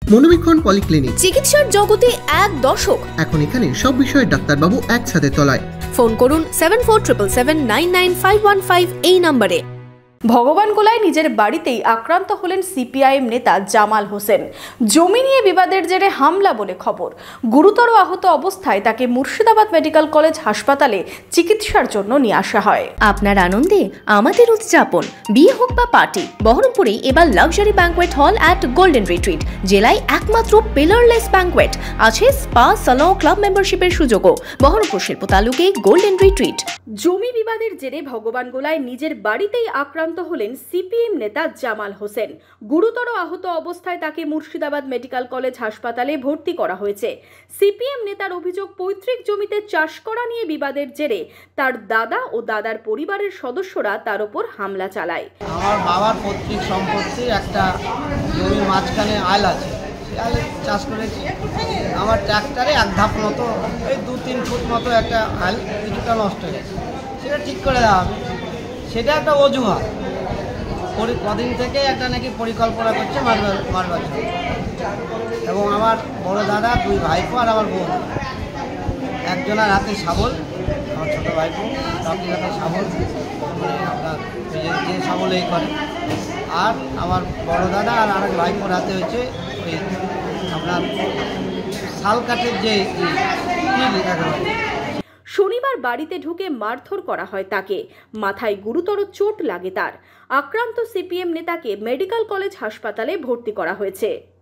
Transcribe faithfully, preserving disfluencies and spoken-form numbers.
মনোবীক্ষণ polyclinic, চিকিৎসার জগতে এক দশক। এখন এখানে সব বিষয়ে ডাক্তারবাবু একসাথে তলায়। ফোন করুন seven four triple seven nine nine five one five এই নম্বরে। ভগবানগোলায় নিজের বাড়িতেই আক্রান্ত হলেন সিপিআইএম নেতা জামাল হোসেন। জমি নিয়ে বিবাদের জেরে হামলা বলে খবর। গুরুতর আহত অবস্থায় তাকে মুর্শিদাবাদ মেডিকেল কলেজ হাসপাতালে চিকিৎসার জন্য নিয়ে আসা হয়। আপনার আনন্দে আমাদের উদযাপন। বিয়ে হোক বা পার্টি, বহরমপুরে এবার luxury banquet hall at golden retreat. জেলায় একমাত্র পিলারলেস ব্যাঙ্কোয়েট, আছে স্পা, সালন, ক্লাব মেম্বারশিপের সুযোগও। বহরমপুর শিল্প তালুকে গোল্ডেন রিট্রিট। জমি বিবাদের জেরে ভগবানগোলায় নিজের বাড়িতেই আক্রান্ত হলেন সিপিএম নেতা জামাল হোসেন। গুরুতর আহত অবস্থায় তাকে মুর্শিদাবাদ মেডিকেল কলেজ হাসপাতালে ভর্তি করা হয়েছে। সিপিএম নেতার অভিযোগ, পৈতৃক জমিতে চাষ করা নিয়ে বিবাদের জেরে তার দাদা ও দাদার পরিবারের সদস্যরা তার উপর হামলা চালায়। আমার বাবার পৈতৃক সম্পত্তি একটা জমির মাঝখানে আল আছে, আলে চাষ করেছি। আমার ট্র্যাক্টরে এক ধাপ মতো এই দু তিন ফুট মতো একটা আল কিছুটা নষ্ট হয়ে গেছে, সেটা ঠিক করে দেওয়া হবে। সেটা একটা অজুহাত। কদিন থেকে একটা নাকি পরিকল্পনা করছে মারবার মারবার জন্য। এবং আমার বড় দাদা, দুই ভাইপো আর আমার বউ, একজনের হাতে শাবল, আমার ছোটো ভাইপো রাতের হাতে শাবল, মানে আপনার যে শাবল এই করে। আর আমার বড় দাদা আর আরেক ভাইপোর হাতে হচ্ছে ওই আপনার শাল কাঠের যে একেবারে। শনিবার বাড়িতে ঢুকে মারধর করা হয় তাকে। মাথায় গুরুতর চোট লাগে তার। আক্রান্ত সিপিএম নেতাকে মেডিকেল কলেজ হাসপাতালে ভর্তি করা হয়েছে।